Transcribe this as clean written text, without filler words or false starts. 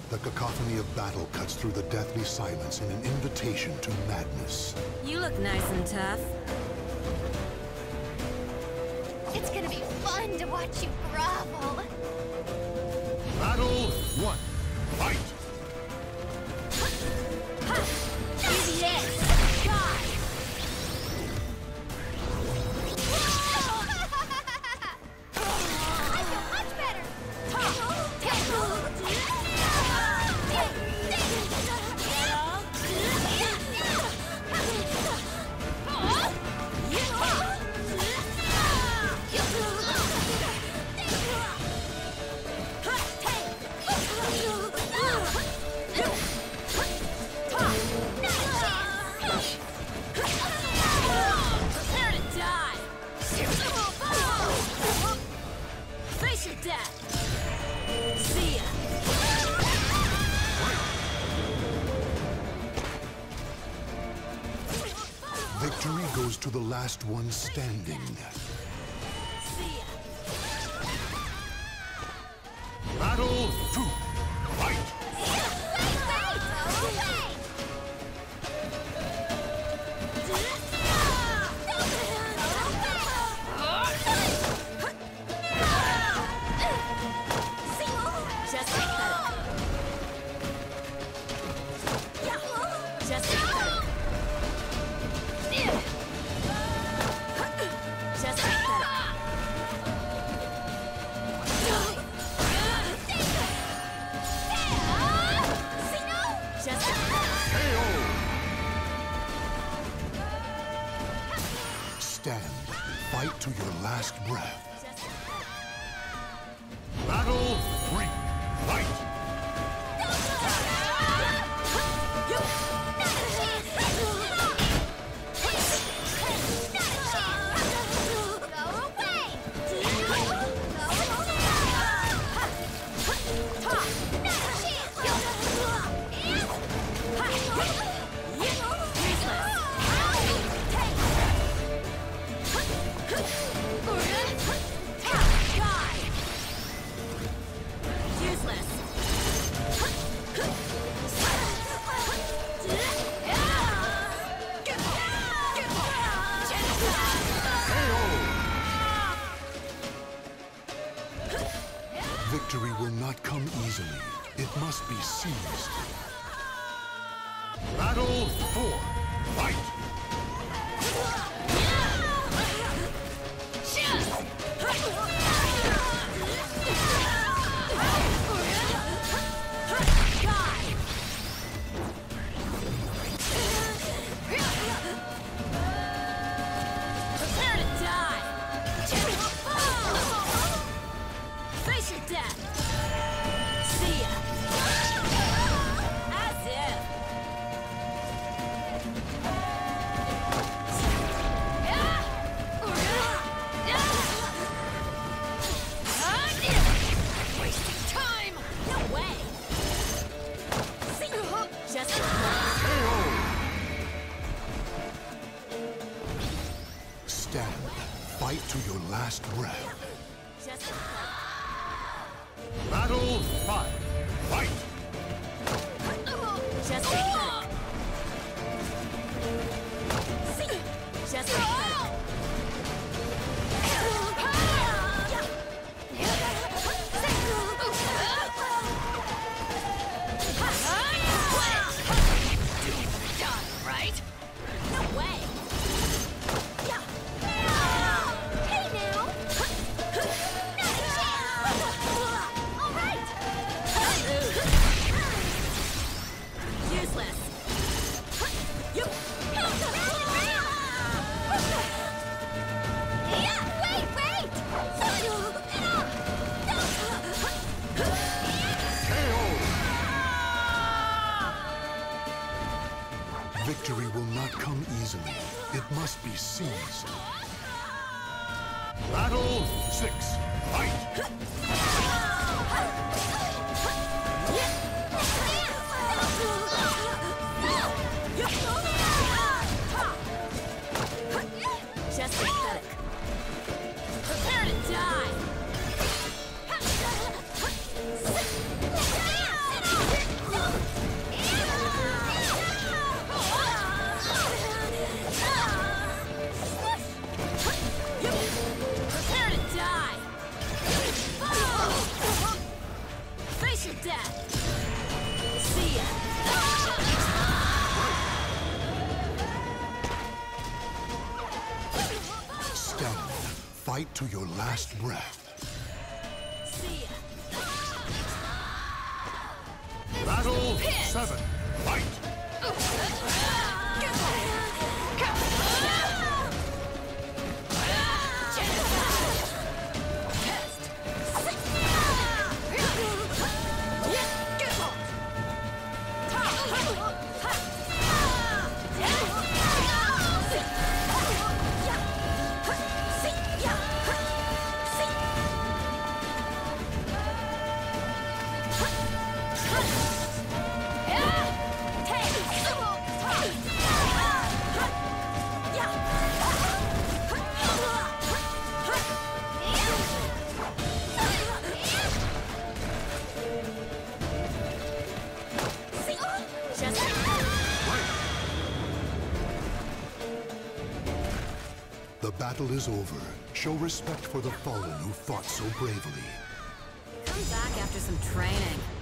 The cacophony of battle cuts through the deathly silence in an invitation to madness. You look nice and tough. It's gonna be fun to watch you grovel. Battle 1. Fight! Easy hit! Die! I feel much better! Prepare to die! Face your death! See ya! Victory goes to the last one standing. See ya! Battle 2. Fight! Just like that. Just like that. Just like that. Just like that. Stand. Fight to your last breath. Just like that. Battle 3. Fight! Victory will not come easily. It must be seized. Battle 4. Fight! Prepare to die! Face your death! See ya! As if! Wasting time! No way! See ya! Just like that! Stand. Fight to your last breath. Just like that! Battle 5. Fight! Just like that! See! Just like that! Done, right? No way! Hey now! All right! Useless! Wait! Victory will not come easily. It must be seized. Battle 6. Fight! Just pathetic. Prepare to die! death. See ya. Stand. Fight to your last breath. See ya. Battle 7. Fight! The battle is over. Show respect for the fallen who fought so bravely. Come back after some training.